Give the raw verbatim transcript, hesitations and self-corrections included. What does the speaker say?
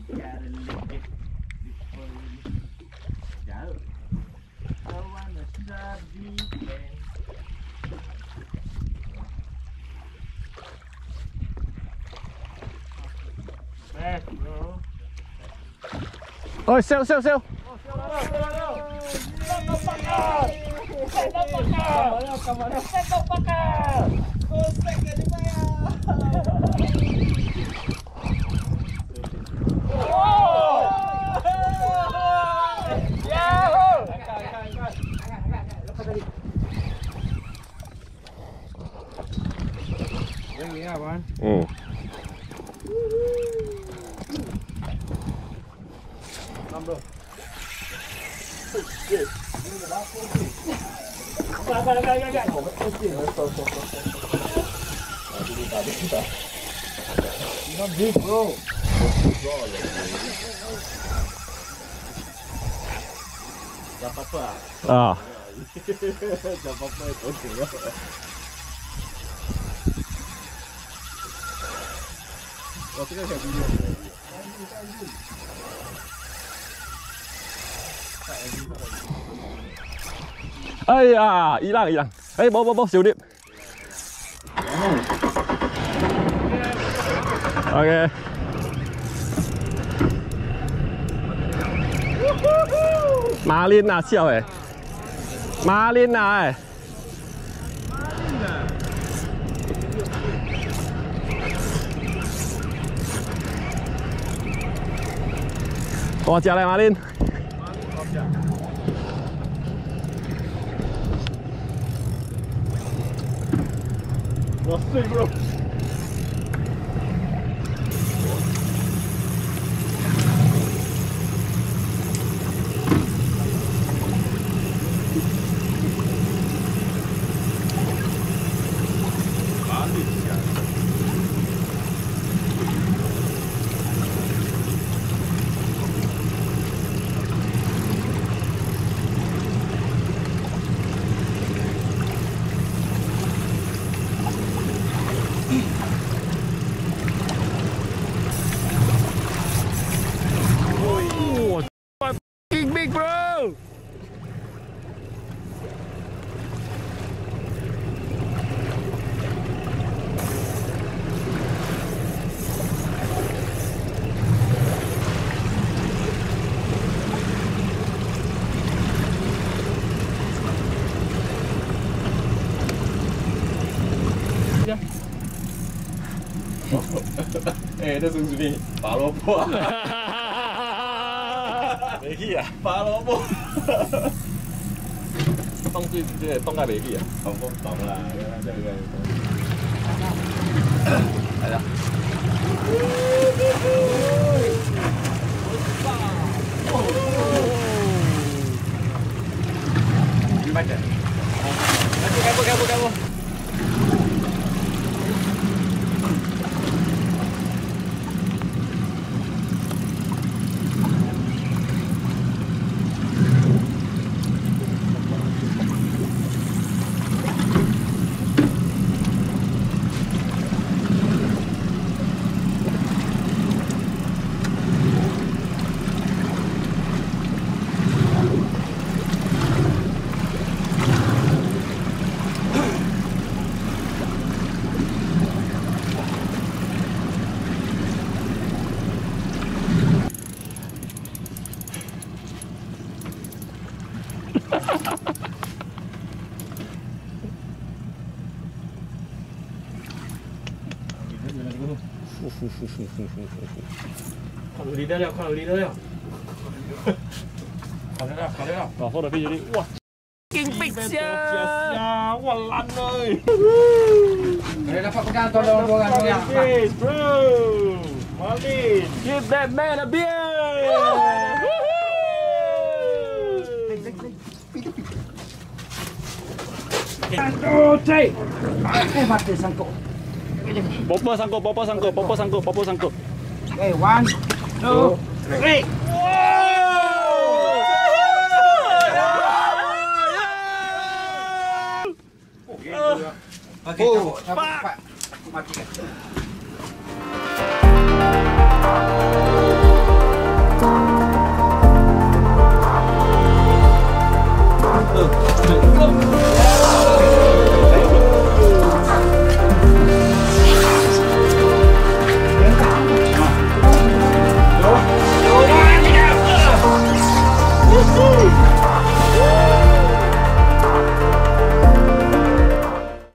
Ôi, sail, sail, sail. Ừ. Not big, bro. Tak apa-apa. Ah. Tak apa-apa itu okey ya. Oh, tengah saya video. Ây à, hilang hilang. Ê, bố bố bố xíu điểm. Ok. Marlin à, siêu ấy. Marlin à. Có chả lại Marlin. Wah, bro. Big bro. Eh, itu sungguh Pak Lopo. Begi à? Ba lô bố. Tông cái cái tông cái begi à? Không có tông là đây đây. Đây đó. Đi bắt kìa. Cái cái cái cái Kalau lidah lihat, kalau lidah lihat. Kalau lidah, kalau lidah. Rồi, thôi được cái gì đi. Wow. Kinh bịch xa. Wah, lan ơi. Boleh dapat pegang tolong orang yang. Yes, bro. Marlin. Give that man a beer. Sangkut, cai. Eh, mati sangkut. Popo sangkut, popo sangkut, popo sangkut, popo sangkut. Okay, one, two, three. Okay, oh, cepat. Aku matikan.